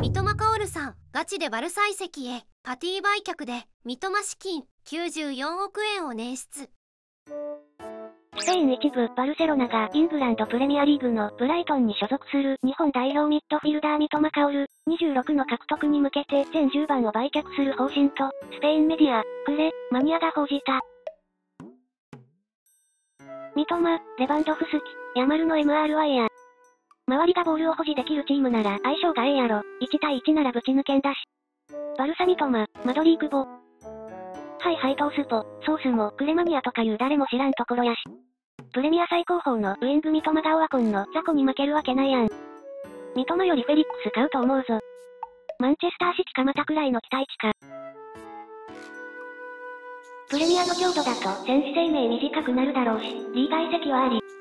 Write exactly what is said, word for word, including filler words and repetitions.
三笘薫さん、ガチでバルサ移籍へ。パティ売却で三笘資金きゅうじゅうよんおくえんを捻出。 スペイン一部バルセロナがイングランドプレミアリーグのブライトンに所属する日本代表ミッドフィルダー三笘薫にじゅうろくの獲得に向けて全じゅうばんを売却する方針と、スペインメディア、プレ、マニアが報じた。三笘、レバンドフスキ、ヤマルの エムアールワイ や。周りがボールを保持できるチームなら相性がええやろ。いちたいいちならぶち抜けんだし。バルサ三笘、マドリークボ。はいはいトースポ、ソースもクレマニアとかいう誰も知らんところやし。プレミア最高峰のウイング三笘がオワコンの雑魚に負けるわけないやん。三笘よりフェリックス買うと思うぞ。マンチェスターシティかまたくらいの期待値か。プレミアの強度だと選手生命短くなるだろうし、リーガ移籍はあり。